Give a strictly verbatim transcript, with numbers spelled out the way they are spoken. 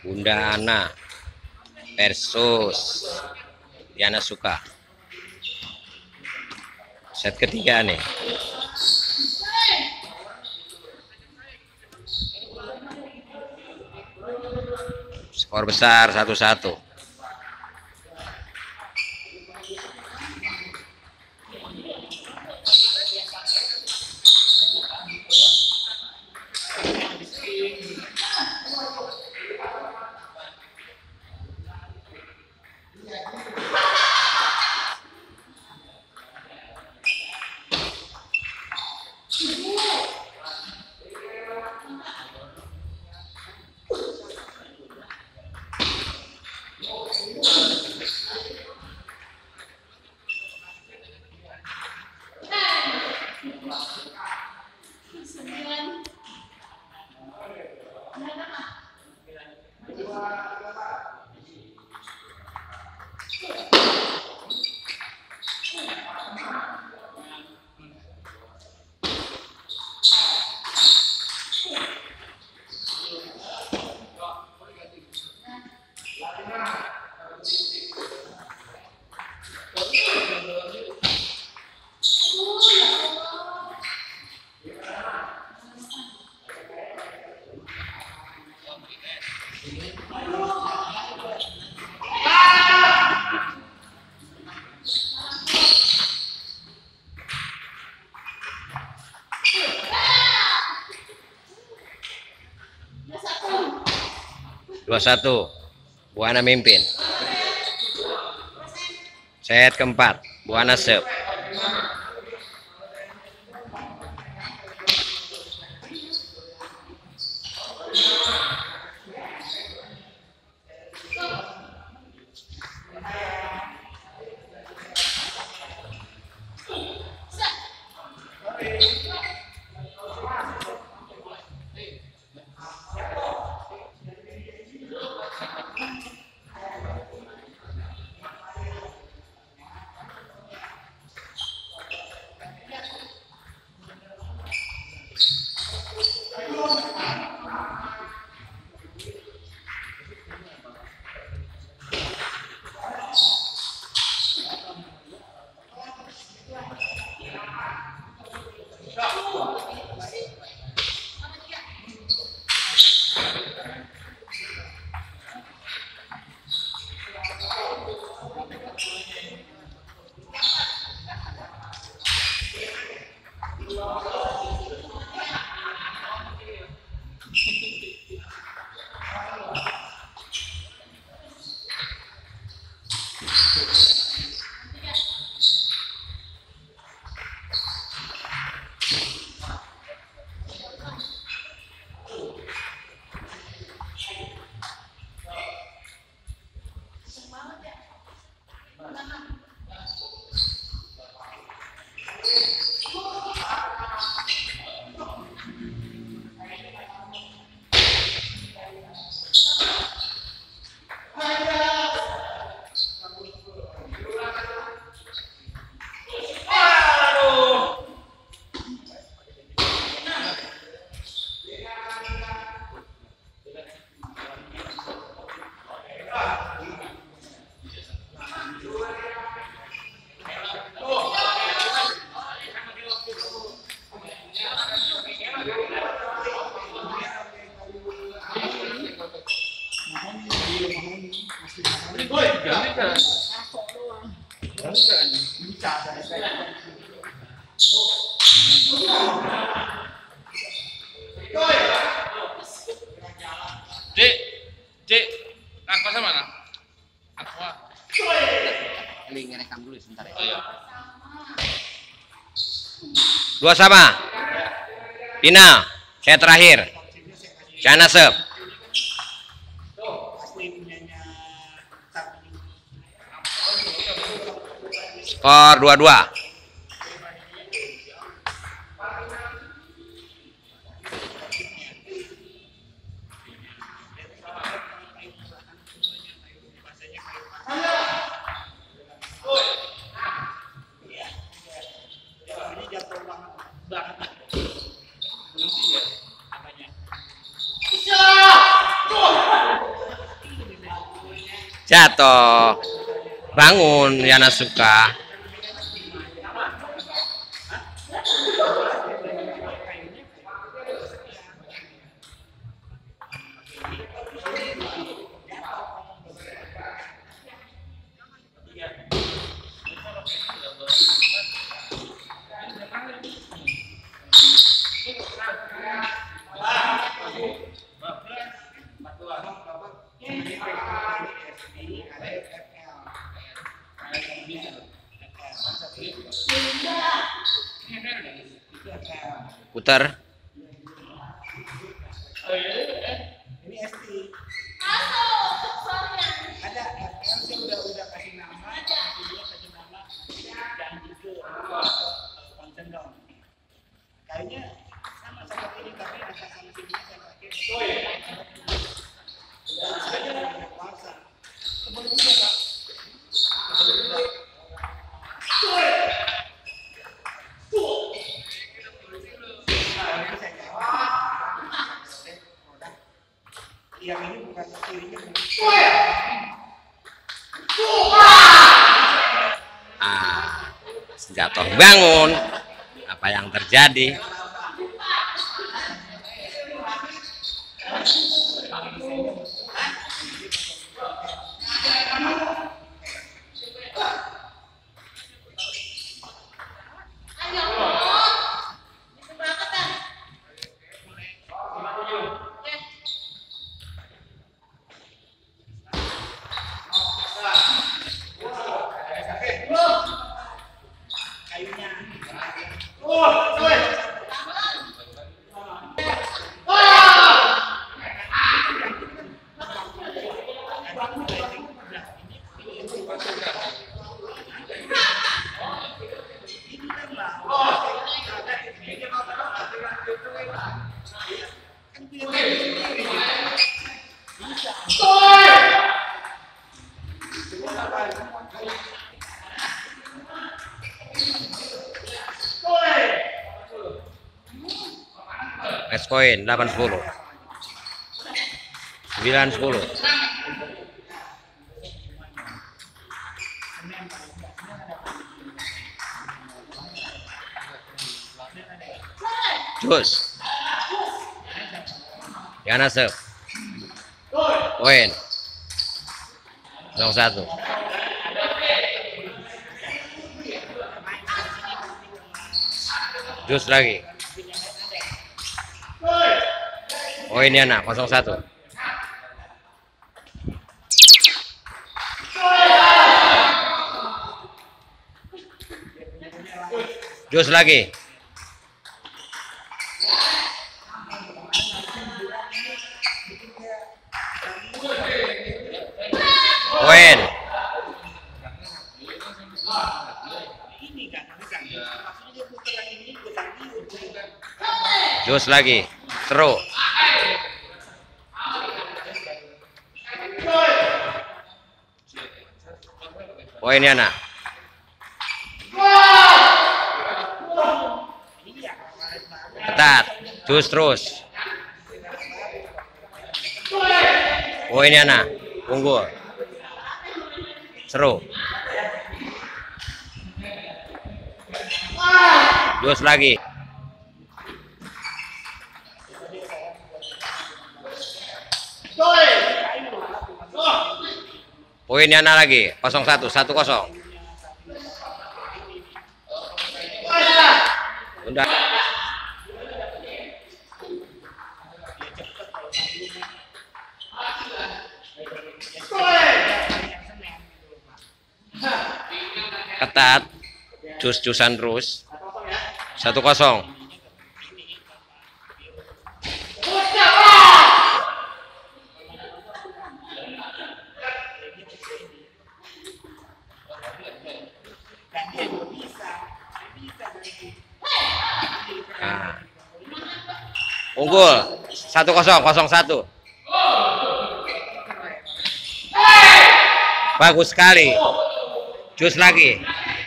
Bunda Ana versus Diana Suka. Set ketiga nih. Skor besar satu satu. dua satu. Buana mimpin. Set keempat. Buana serve. Dek, Dek, aku sama mana? Aku. Ini ngerekam dulu sebentar ya. Oh iya. Dua sama. Final. Set terakhir. Diana serve. Skor dua dua. jatuh. Bangun Yana Suka. Putar. Ini S T. Ada F L sih udah udah kasih nama, dia kasih nama dan itu konsen dong. Kayaknya sama seperti ini tapi asal sama sini saya pakai. Udah saja puasa. Kebal juga Pak. Kebal juga. Yang ini bukan kirinya. Ah, jatuh bangun. Apa yang terjadi? Match point delapan sepuluh. sembilan sepuluh. Jus. Yana serve. Poin. nol satu. Jus lagi. Poin Yana nol satu. Jus lagi. Poin. Jus lagi. Seru. Poin Yana. Ketat. Jus terus. Poin Yana. Unggul. Seru. Jus lagi. Poin Yana lagi. nol satu. satu kosong. Udah. Ketat. Jus-jusan terus. Satu kosong. Nah. Unggul. Satu kosong. Kosong satu. Bagus sekali. Jus lagi.